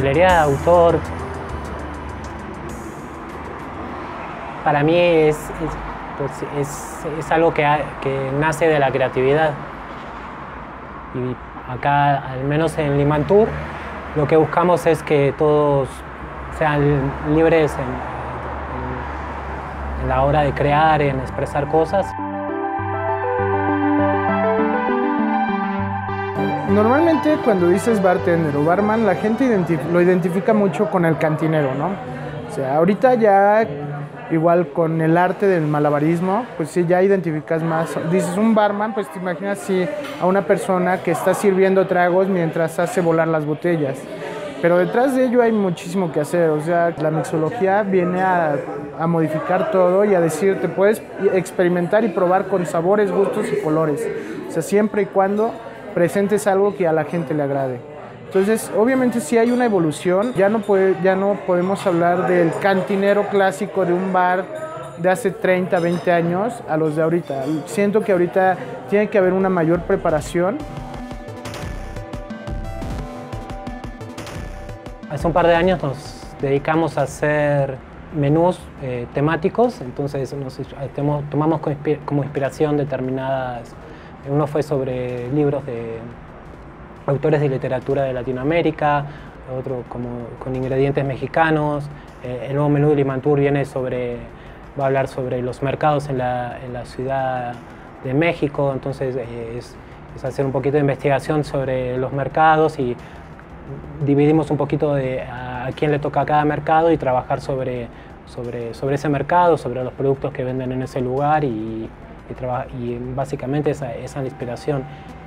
coctelería de autor para mí es algo que nace de la creatividad. Y acá, al menos en Limantur, lo que buscamos es que todos sean libres en la hora de crear, en expresar cosas. Normalmente cuando dices bartender o barman, la gente lo identifica mucho con el cantinero, ¿no? O sea, ahorita ya igual con el arte del malabarismo, pues sí, ya identificas más. Dices un barman, pues te imaginas sí, a una persona que está sirviendo tragos mientras hace volar las botellas. Pero detrás de ello hay muchísimo que hacer. O sea, la mixología viene a modificar todo y a decirte, puedes experimentar y probar con sabores, gustos y colores. O sea, siempre y cuando presentes algo que a la gente le agrade. Entonces, obviamente sí hay una evolución, ya no podemos hablar del cantinero clásico de un bar de hace 30, 20 años a los de ahorita. Siento que ahorita tiene que haber una mayor preparación. Hace un par de años nos dedicamos a hacer menús temáticos, entonces tomamos como inspiración determinadas. Uno fue sobre libros de autores de literatura de Latinoamérica, otro con ingredientes mexicanos. El nuevo menú de Limantur va a hablar sobre los mercados en la Ciudad de México, entonces es hacer un poquito de investigación sobre los mercados y dividimos un poquito a quién le toca a cada mercado y trabajar sobre ese mercado, sobre los productos que venden en ese lugar y básicamente esa es la inspiración.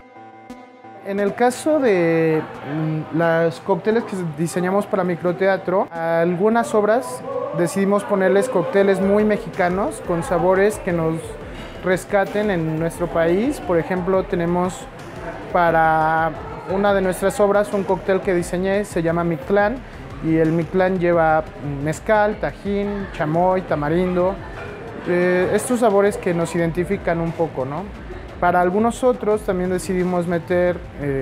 En el caso de los cócteles que diseñamos para microteatro, a algunas obras decidimos ponerles cócteles muy mexicanos con sabores que nos rescaten en nuestro país. Por ejemplo, tenemos para una de nuestras obras un cóctel que diseñé, se llama Mictlán, y el Mictlán lleva mezcal, tajín, chamoy, tamarindo, estos sabores que nos identifican un poco, ¿no? Para algunos otros también decidimos meter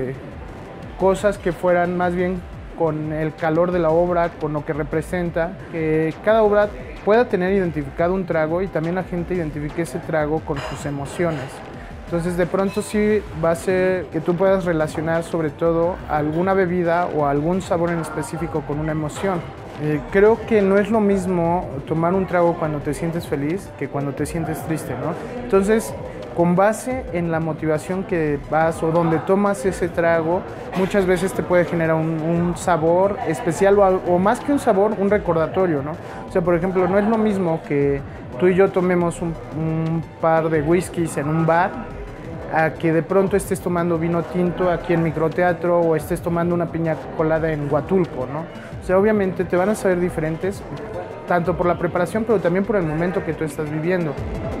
cosas que fueran más bien con el calor de la obra, con lo que representa, que cada obra pueda tener identificado un trago y también la gente identifique ese trago con sus emociones. Entonces de pronto sí va a ser que tú puedas relacionar sobre todo alguna bebida o algún sabor en específico con una emoción. Creo que no es lo mismo tomar un trago cuando te sientes feliz que cuando te sientes triste, ¿no? Entonces, con base en la motivación que vas o donde tomas ese trago, muchas veces te puede generar un sabor especial o más que un sabor, un recordatorio, ¿no? O sea, por ejemplo, no es lo mismo que tú y yo tomemos un par de whiskies en un bar a que de pronto estés tomando vino tinto aquí en microteatro o estés tomando una piña colada en Huatulco, ¿no? O sea, obviamente te van a saber diferentes, tanto por la preparación, pero también por el momento que tú estás viviendo.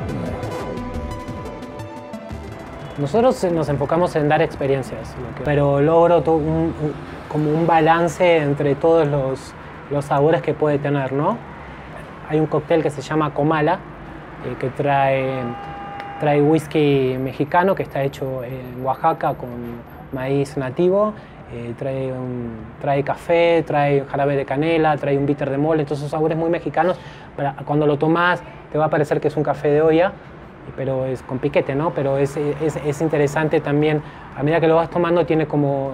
Nosotros nos enfocamos en dar experiencias, pero logro como un balance entre todos los sabores que puede tener, ¿no? Hay un cóctel que se llama Comala, que trae whisky mexicano que está hecho en Oaxaca con maíz nativo, trae café, trae jarabe de canela, trae un bitter de mole, entonces son sabores muy mexicanos. Cuando lo tomas te va a parecer que es un café de olla, pero es con piquete, ¿no? Pero es interesante también, a medida que lo vas tomando tiene como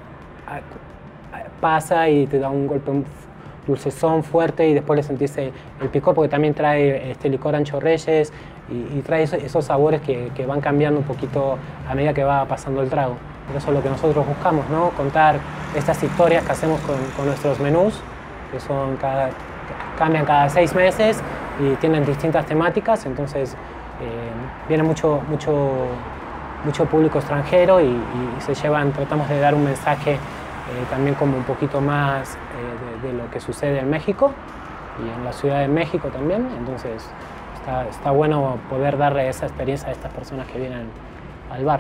pasa y te da un golpe dulcezón fuerte y después le sentís el picor porque también trae licor ancho reyes y trae esos sabores que van cambiando un poquito a medida que va pasando el trago. Por eso es lo que nosotros buscamos, ¿no? Contar estas historias que hacemos con nuestros menús, que cambian cada 6 meses y tienen distintas temáticas, entonces viene mucho público extranjero y tratamos de dar un mensaje también como un poquito más de lo que sucede en México y en la Ciudad de México también, entonces está bueno poder darle esa experiencia a estas personas que vienen al bar.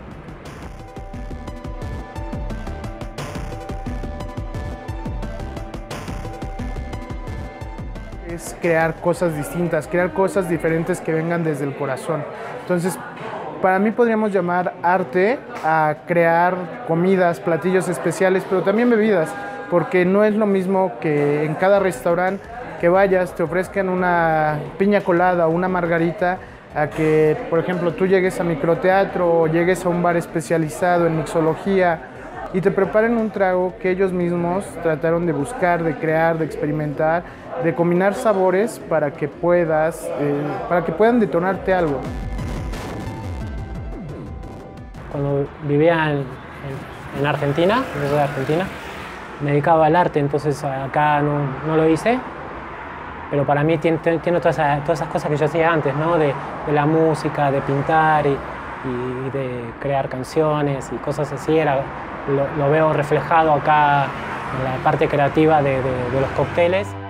Es crear cosas distintas, crear cosas diferentes que vengan desde el corazón. Entonces, para mí podríamos llamar arte a crear comidas, platillos especiales, pero también bebidas. porque no es lo mismo que en cada restaurante que vayas te ofrezcan una piña colada o una margarita, a que, por ejemplo, tú llegues a microteatro o llegues a un bar especializado en mixología y te preparen un trago que ellos mismos trataron de buscar, de crear, de experimentar, de combinar sabores para que puedan detonarte algo. Cuando vivía en Argentina, yo soy de Argentina, me dedicaba al arte, entonces acá no lo hice, pero para mí tiene todas esas cosas que yo hacía antes, ¿no? De la música, de pintar y de crear canciones y cosas así, lo veo reflejado acá en la parte creativa de los cócteles.